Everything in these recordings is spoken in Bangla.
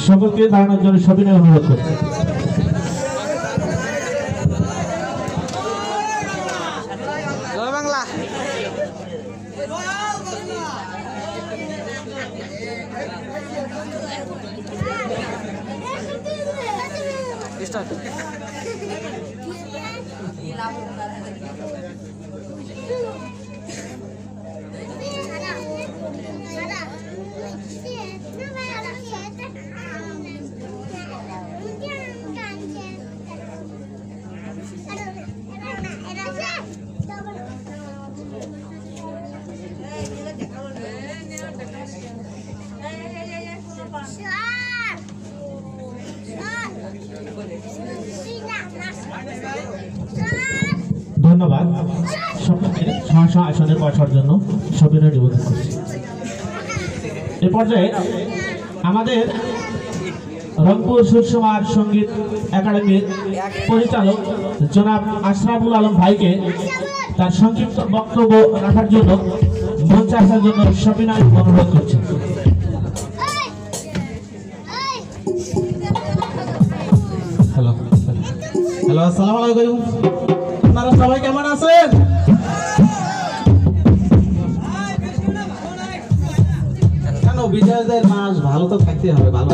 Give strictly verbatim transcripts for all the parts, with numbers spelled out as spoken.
সকলকে দাঁড়ানোর জন্য সবিনয় অনুরোধ করছি। ধন্যবাদ। সকলকে সহসা আসনে বসার জন্য সবিনয় নিবেদন করছি। এ পর্যায়ে আমাদের রংপুর সুরসমার সঙ্গীত একাডেমির পরিচালক জনাব আশরাফুল আলম ভাইকে তার সংক্ষিপ্ত বক্তব্য রাখার জন্য মঞ্চে আসার জন্য সবিনয় অনুরোধ করছি। হ্যালো হ্যালো আসসালামু আলাইকুম। আপনারা সবাই কেমন আছেন? কেন বিজয়দের মাস ভালো তো থাকতে হবে। ভালো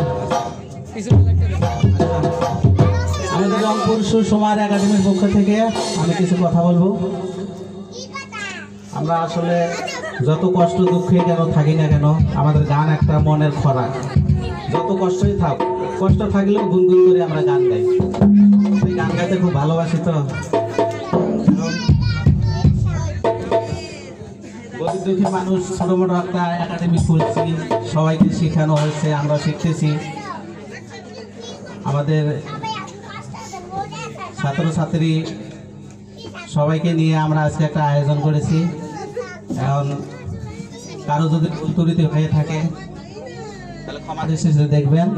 আমাদের রংপুর সুরসমার একাডেমির পক্ষ থেকে আমি কিছু কথা বলবো। আমরা আসলে যত কষ্ট দুঃখে কেন থাকি না কেন, আমাদের গান একটা মনের খোরাক। যত কষ্টই থাক, কষ্ট থাকলেও গুনগুন করে আমরা গান গাই। গান গাইতে খুব ভালোবাসি। তো গরিব দুঃখী মানুষ ছোট মোটো একটা একাডেমি খুলছি, সবাইকে শেখানো হয়েছে, আমরা শিখতেছি। আমাদের ছাত্রছাত্রী সবাইকে নিয়ে আমরা আজকে একটা আয়োজন করেছি। এখন কারো যদি ভুল ত্রুটি হয়ে থাকে তাহলে ক্ষমা দৃষ্টিতে দেখবেন।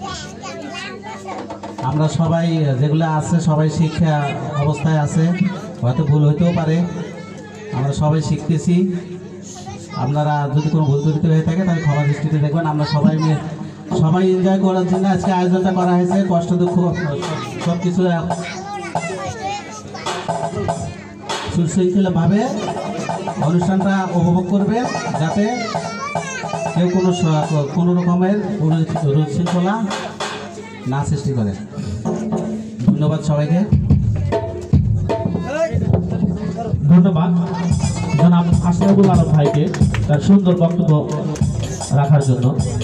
আমরা সবাই যেগুলো আছে সবাই শিক্ষা অবস্থায় আছে, হয়তো ভুল হইতেও পারে, আমরা সবাই শিখতেছি। আপনারা যদি কোনো ভুল ত্রুটি হয়ে থাকে তাহলে ক্ষমা দৃষ্টিতে দেখবেন। আমরা সবাই মিলে সবাই এনজয় করার জন্য আজকে আয়োজনটা করা হয়েছে। কষ্ট দুঃখ সব কিছু সুশৃঙ্খলভাবে অনুষ্ঠানটা উপভোগ করবে, যাতে কেউ কোনো কোনো রকমের শৃঙ্খলা না সৃষ্টি করে। ধন্যবাদ সবাইকে। ধন্যবাদ জনাব আশরাফুল আলম ভাইকে তার সুন্দর বক্তব্য রাখার জন্য।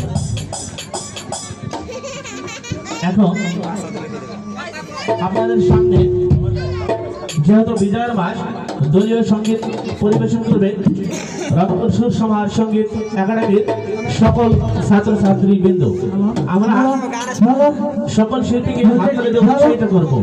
এখন আপনাদের সামনে যেহেতু বিজয়ের মাস, দলীয় সঙ্গীত পরিবেশন করবে রংপুর সুরসমার সঙ্গীত একাডেমির সকল ছাত্রছাত্রী বৃন্দ। আমরা সকল শিল্পীকে হাত তুলে দিয়ে উৎসাহিত করবো।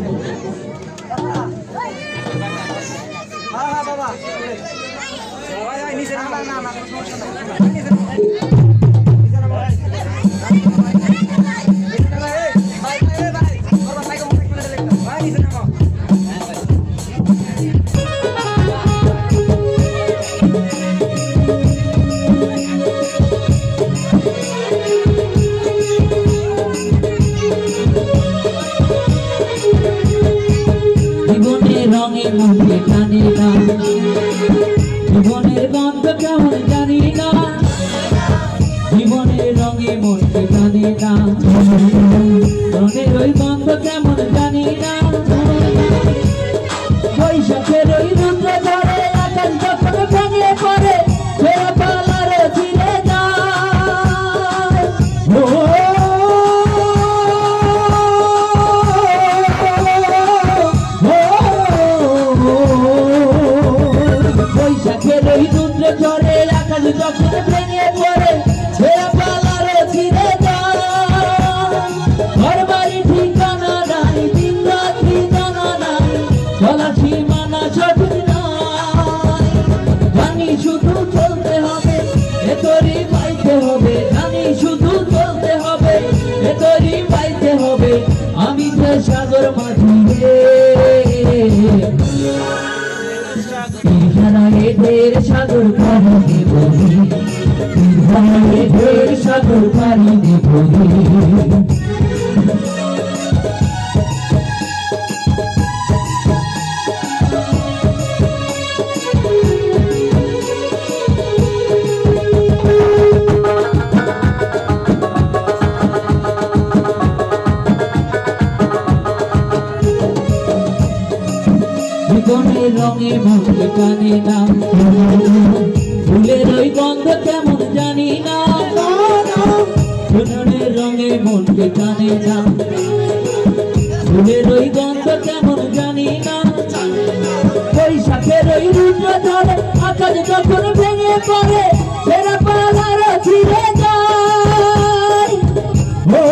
রঙের মধ্যে জানি না, জীবনের গন্ধ কেমন জানি না, জীবনের রঙে মধ্যে জানি না, রঙের ওই গন্ধ কেমন জানি না। বৈশাখের ওই রুদ্র ধরে আকাশ যখন ভেঙে পড়ে, ফেরা পালার ছিঁড়ে যায়। বৈশাখের ওই রুদ্র ঝড়ে আকাশ যখন ভেঙে পড়ে, ছেড়া পালার ছিঁড়ে যায়। ঘর বাড়ি ঠিকানা নাই, দিন রাত্রি জানা নাই, চলার সীমানা সঠিক নাই। জানি শুধু চলতে হবে, এতরি পাইতে হবে, জানি শুধু চলতে হবে, এতরি পাইতে হবে। আমি যে সাগর মাঝি রে, ঢের সাগর পানি দেব, ঢের সাগর পানি দেব। গগনের রঙে মনকে টানে না, ফুলের ওই গন্ধ কেমন জানি না, গগনের রঙে মনকে টানে না, ফুলের ওই গন্ধ কেমন জানি না। বৈশাখের ওই রুদ্র ঝড়ে আকাশ যখন ভেঙে পড়ে, ছেঁড়া পালার ছিঁড়ে যায়। ও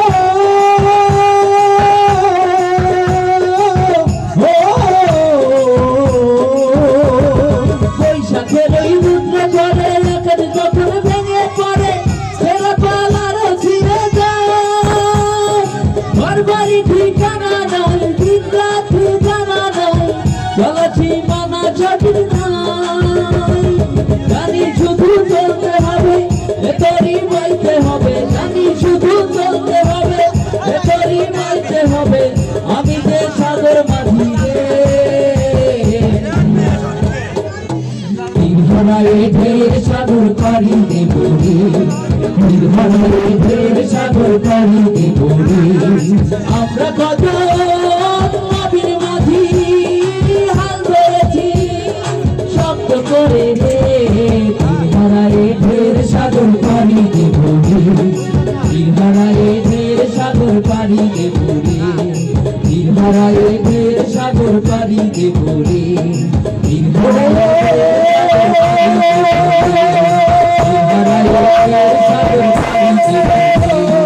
বৈশাখের ওই রুদ্র ঝড়ে আকাশ যখন ভেঙে পড়ে, ছেঁড়া পালার ছিঁড়ে যায়। ঘর বাড়ি ঠিকানা নাই, দিন রাত্রি জানা নাই, চলাছি মানা সঠিক নাই। জানি শুধু চলতে হবে, এতরি বইতে হবে, জানি শুধু চলতে হবে, এতরি বইতে হবে। আমি যে সাগর মাঝি রে, নির্ভরায় ঢের সাগর পাড়ি দেব রে, নির্ভরায় ঢের সাগর পাড়ি দেব রে। আমরা কত নবীর মাঝি হাল ধরেছি শক্ত করে রে, নির্ভরায় ঢের সাগর পাড়ি দেব রে, নির্ভরায় ঢের সাগর পাড়ি দেব রে, নির্ভরায় ঢের সাগর পাড়ি দেব রে, নির্ভরায় ঢের সাগর পাড়ি দেব রে।